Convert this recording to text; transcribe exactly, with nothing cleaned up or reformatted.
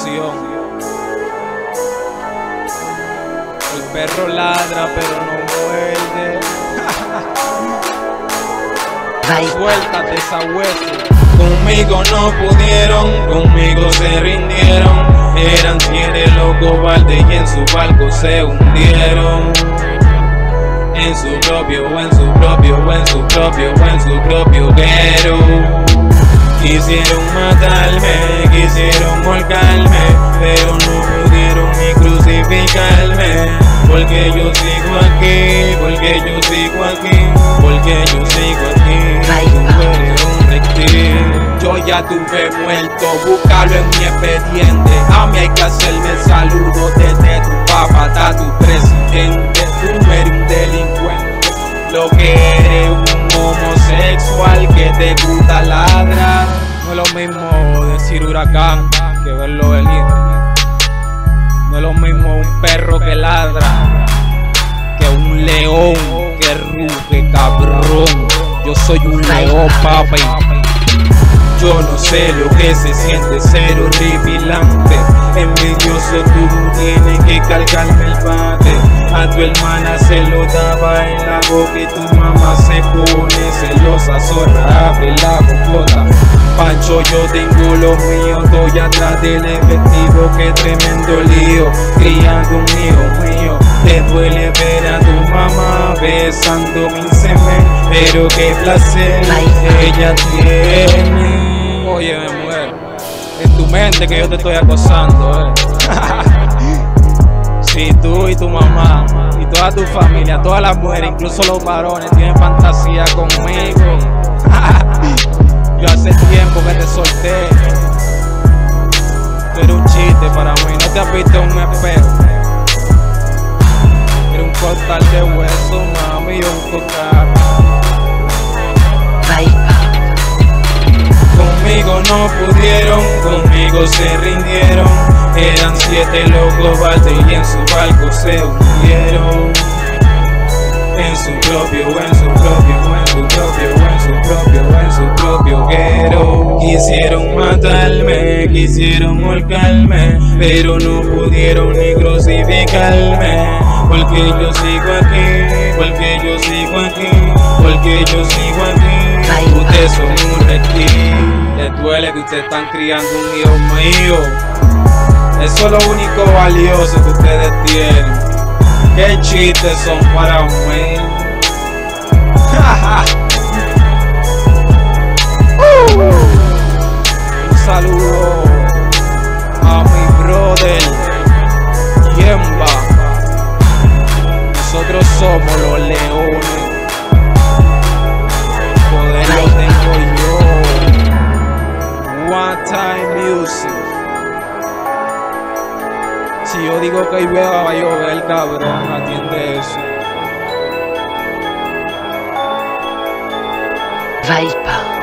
canción. El perro ladra pero no muerde. Suéltate esa hueso. Conmigo no pudieron, conmigo se rindieron. Eran siete los cobardes y en su barco se hundieron. En su propio, en su propio, en su propio, en su propio guero. Quisieron matarme, quisieron volcarme, pero no pudieron ni crucificarme. Porque yo sigo aquí, porque yo sigo aquí, porque yo sigo aquí. Tú eres un reptil. Yo ya tuve muerto, búscalo en mi expediente. A mí hay que hacerme el saludo desde tu papá hasta tu presidente. Tú eres un delincuente, lo que eres un homosexual que te gusta ladrar. No es lo mismo decir huracán que verlo venir. No es lo mismo un perro que ladra que un león que ruge, cabrón. Yo soy un león, papi. Yo no sé lo que se siente ser horripilante. Envidioso tú tienes que cargarme el bate. A tu hermana se lo daba en la boca y tu mamá se pone celosa. Zorra, abre la bocota. Pancho, yo tengo lo mío, estoy atrás del efectivo, qué tremendo lío. Criando un hijo mío, te duele ver a tu mamá besando mi semen, pero qué placer ella tiene. Oye, me muero, en tu mente que yo te estoy acosando, eh. Si tú y tu mamá y toda tu familia, todas las mujeres, incluso los varones, tienen fantasía conmigo. Yo hace tiempo que te solté. Tú eres un chiste para mí, no te has visto en un espejo. Eres un costal de hueso, mami, un cocar. Conmigo no pudieron, conmigo se rindieron. Eran siete los cobardes y en su barco se hundieron. En su propio, en su propio, en su propio, en su propio, en su propio guero. Quisieron matarme, quisieron volcarme, pero no pudieron ni crucificarme. Porque yo sigo aquí, porque yo sigo aquí, porque yo sigo aquí. Ustedes son un reptil. Les duele que ustedes están criando un hijo mío. Eso es lo único valioso que ustedes tienen. Qué chistes son para mí. uh. Un saludo a mi brother Yemba. Nosotros somos los leones. Poder lo tengo yo. One time music. Si yo digo que llueva, va a llover, cabrón, atiende eso. Viper.